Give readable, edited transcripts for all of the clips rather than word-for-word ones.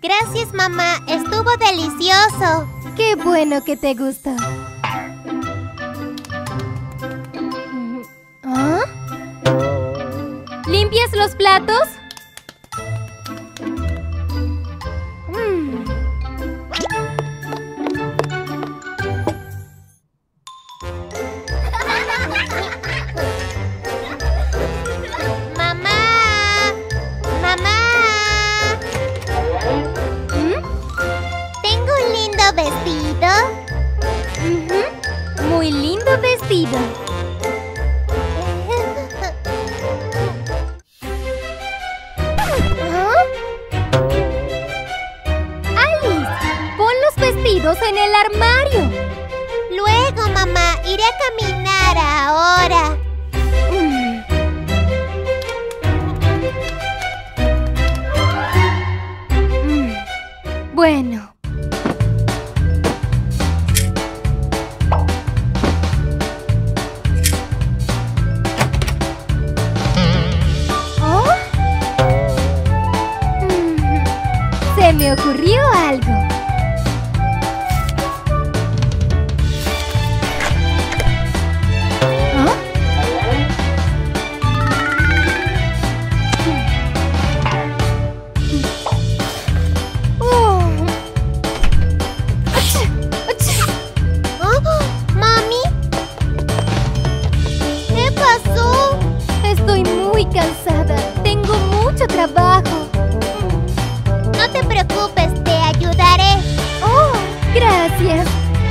Gracias, mamá. Estuvo delicioso. Qué bueno que te gustó. ¿Ah? ¿Limpias los platos? ¿Vestido? Muy lindo vestido. Alice, pon los vestidos en el armario. Luego, mamá, iré a caminar ahora. Bueno. Se me ocurrió algo. ¿Mami? ¿Qué pasó? Estoy muy cansada. Tengo mucho trabajo. No te preocupes, te ayudaré. ¡Oh! Gracias.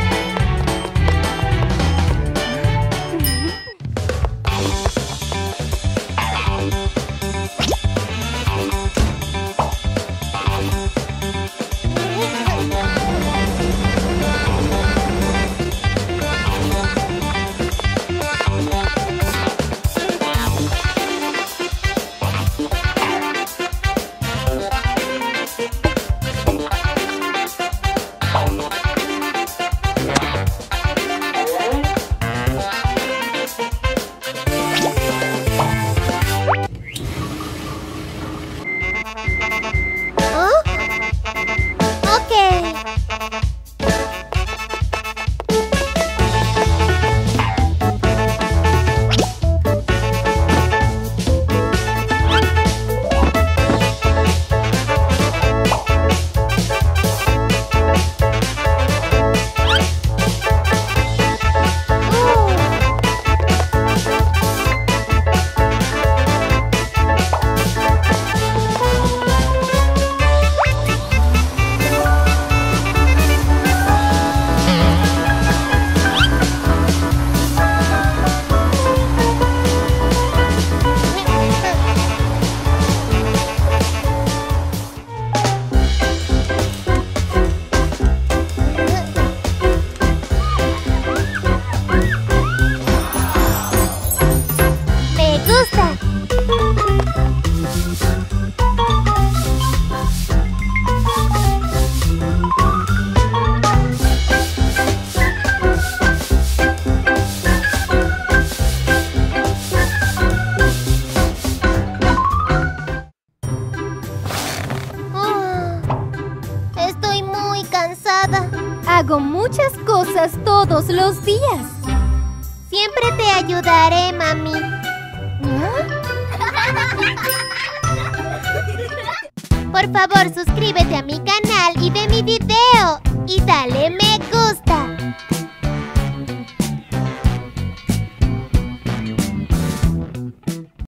Hago muchas cosas todos los días. Siempre te ayudaré, mami. Por favor, suscríbete a mi canal y ve mi video. Y dale